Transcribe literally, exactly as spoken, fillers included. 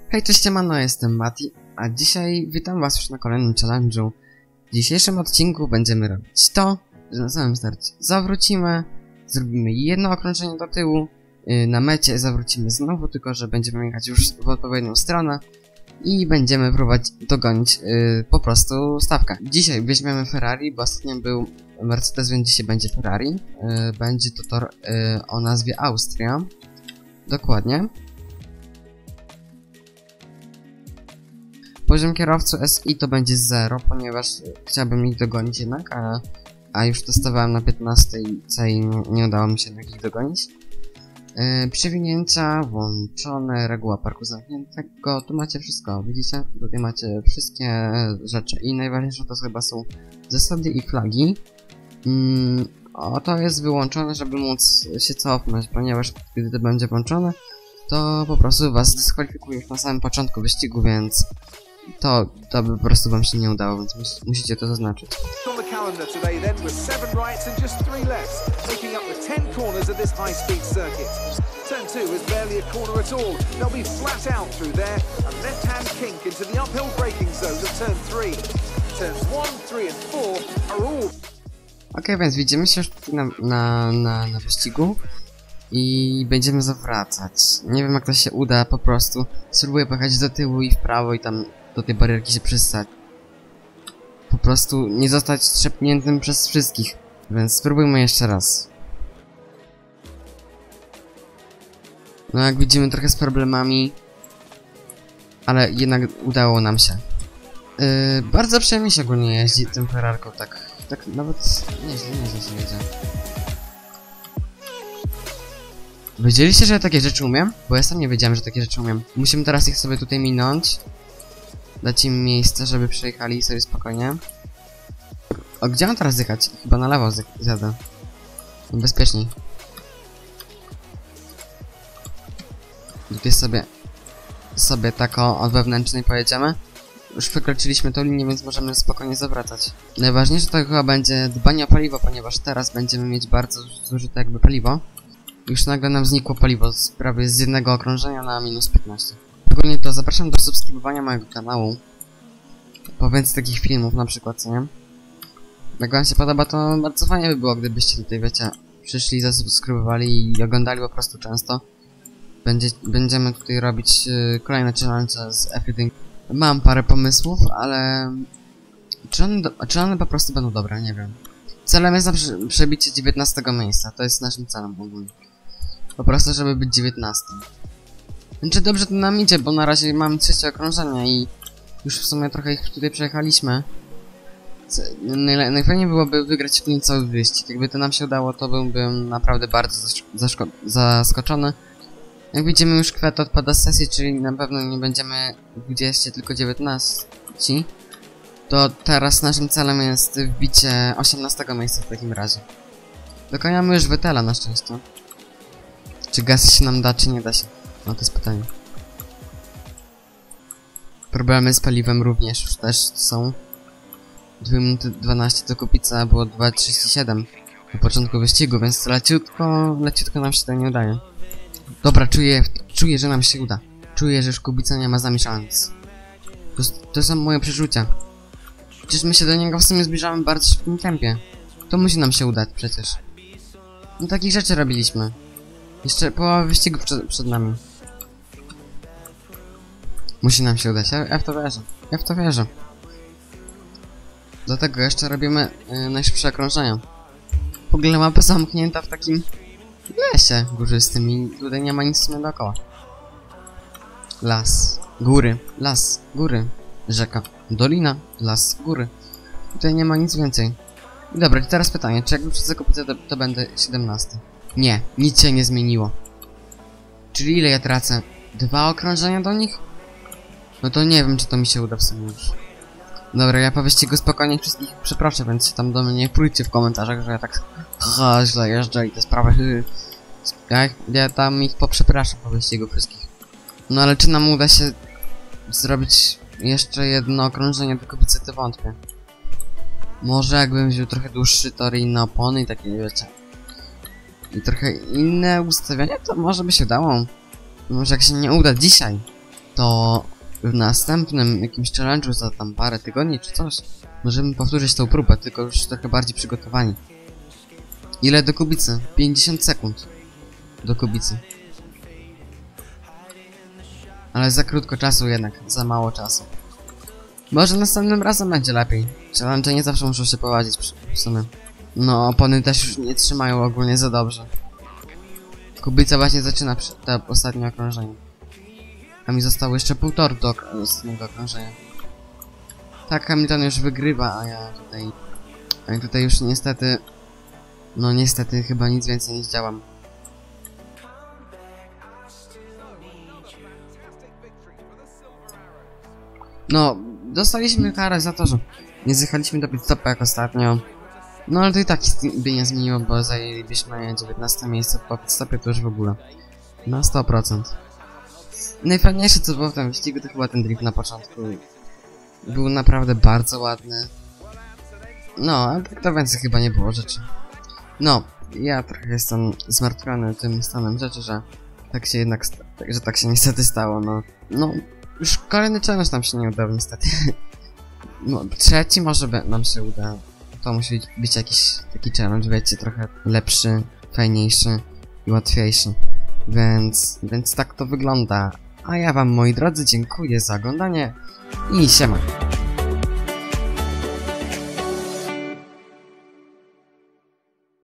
Hej, cześć, siemano, jestem Mati, a dzisiaj witam was już na kolejnym challenge'u. W dzisiejszym odcinku będziemy robić to, że na samym starcie zawrócimy, zrobimy jedno okrążenie do tyłu, yy, na mecie zawrócimy znowu, tylko że będziemy jechać już w odpowiednią stronę i będziemy próbować dogonić yy, po prostu stawkę. Dzisiaj weźmiemy Ferrari, bo ostatnio był Mercedes, więc dzisiaj będzie Ferrari. Yy, będzie to tor yy, o nazwie Austria. Dokładnie. Poziom kierowcy S I to będzie zero, ponieważ chciałbym ich dogonić jednak, a, a już testowałem na piętnastej C i nie, nie udało mi się jednak ich dogonić. Yy, przewinięcia włączone, reguła parku zamkniętego, tu macie wszystko, widzicie? Tutaj macie wszystkie rzeczy i najważniejsze to chyba są zasady i flagi. Yy, o, to jest wyłączone, żeby móc się cofnąć, ponieważ gdy to będzie włączone, to po prostu was dyskwalifikuje już na samym początku wyścigu, więc to, to by po prostu wam się nie udało, więc mus, musicie to zaznaczyć. Ok, więc widzimy się już tutaj na, na, na, na wyścigu i będziemy zawracać. Nie wiem, jak to się uda, po prostu spróbuję pojechać do tyłu i w prawo i tam do tej barierki się przystać. Po prostu nie zostać strzepniętym przez wszystkich. Więc spróbujmy jeszcze raz. No, jak widzimy, trochę z problemami, ale jednak udało nam się. Yy, bardzo przyjemnie się ogólnie jeździ tym Ferrarką, tak, tak nawet nieźle, nieźle się jedzie. Wiedzieliście, że ja takie rzeczy umiem? Bo ja sam nie wiedziałem, że takie rzeczy umiem. Musimy teraz ich sobie tutaj minąć. Dać im miejsce, żeby przejechali sobie spokojnie. O, gdzie mam teraz jechać? Chyba na lewo zjadę. Bezpieczniej. Tutaj sobie sobie taką od wewnętrznej pojedziemy. Już wykroczyliśmy tą linię, więc możemy spokojnie zawracać. Najważniejsze to chyba będzie dbanie o paliwo, ponieważ teraz będziemy mieć bardzo zużyte jakby paliwo. Już nagle nam znikło paliwo z prawie z jednego okrążenia na minus piętnaście. Ogólnie to zapraszam do subskrybowania mojego kanału. Po więcej takich filmów na przykład, co nie? Jak wam się podoba, to bardzo fajnie by było, gdybyście tutaj, wiecie, przyszli, zasubskrybowali i oglądali po prostu często. Będzie, będziemy tutaj robić yy, kolejne challenge z F jeden. Mam parę pomysłów, ale... Czy one, do, czy one po prostu będą dobre? Nie wiem. Celem jest na przebicie dziewiętnastego miejsca, to jest naszym celem ogólnie. Po prostu, żeby być dziewiętnastym. Znaczy dobrze to nam idzie, bo na razie mamy trzecie okrążenie i już w sumie trochę ich tutaj przejechaliśmy. Najle najfajniej byłoby wygrać w tym cały wyścig. Jakby to nam się udało, to byłbym naprawdę bardzo zaskoczony. Jak widzimy, już Kwiat odpada z sesji, czyli na pewno nie będziemy dwudziestu, tylko dziewiętnastu. To teraz naszym celem jest wbicie osiemnastego miejsca w takim razie. Dokonamy już Vettela na szczęście. Czy gaz się nam da, czy nie da się? No to jest pytanie. Problemy z paliwem również już też są. dwie minuty dwanaście do Kubica było dwa trzydzieści siedem na początku wyścigu, więc leciutko, leciutko nam się to nie udaje. Dobra, czuję, czuję, że nam się uda. Czuję, że już Kubica nie ma z nami szans. To, to są moje przeczucia. Przecież my się do niego w sumie zbliżamy w bardzo szybkim tempie. To musi nam się udać przecież. No takich rzeczy robiliśmy. Jeszcze połowa wyścigu przed, przed nami. Musi nam się udać, ja, ja w to wierzę. Ja w to wierzę. Do tego jeszcze robimy yy, najszybsze okrążenia. W ogóle mapa zamknięta w takim lesie górzystym i tutaj nie ma nic w sumie dookoła. Las, góry, las, góry, rzeka, dolina, las, góry. Tutaj nie ma nic więcej. Dobra, teraz pytanie, czy jak wyprzedzę Kupicę, to, to będę siedemnasty? Nie, nic się nie zmieniło. Czyli ile ja tracę? Dwa okrążenia do nich? No to nie wiem, czy to mi się uda w sumie już. Dobra, ja po wyścigu spokojnie wszystkich przeproszę, więc się tam do mnie nie prójcie w komentarzach, że ja tak haha, źle jeżdżę i te sprawy. Ja, ja tam ich poprzepraszam po wyścigu wszystkich. No ale czy nam uda się zrobić jeszcze jedno okrążenie do Kubicy, to wątpię. Może jakbym wziął trochę dłuższy tor i inne opony i takie, wiecie. I trochę inne ustawienia, to może by się dało. Może jak się nie uda dzisiaj, to w następnym jakimś challenge'u za tam parę tygodni czy coś możemy powtórzyć tą próbę, tylko już trochę bardziej przygotowani. Ile do kubicy? pięćdziesiąt sekund do kubicy. Ale za krótko czasu jednak, za mało czasu. Może następnym razem będzie lepiej. Challenge nie zawsze muszą się prowadzić w sumie. No, opony też już nie trzymają ogólnie za dobrze. Kubica właśnie zaczyna te ostatnie okrążenie. A mi zostało jeszcze półtora do ostatniego okrążenia. Tak, Hamilton już wygrywa, a ja tutaj... A ja tutaj już niestety... No niestety chyba nic więcej nie zdziałam. No, dostaliśmy karę za to, że nie zjechaliśmy do pit stopu jak ostatnio. No ale to i tak by nie zmieniło, bo zajęlibyśmy dziewiętnaste miejsce po pit stopie, to już w ogóle. Na sto procent. Najfajniejsze co było w tym wyścigu to chyba ten drift na początku. Był naprawdę bardzo ładny. No, ale tak to więcej chyba nie było rzeczy. No, ja trochę jestem zmartwiony tym stanem rzeczy, że tak się jednak, że tak się niestety stało, no. No, już kolejny challenge nam się nie udał niestety. No, trzeci może by nam się uda. To musi być jakiś taki challenge, wiecie, trochę lepszy, fajniejszy i łatwiejszy. Więc, więc tak to wygląda. A ja wam, moi drodzy, dziękuję za oglądanie i siema.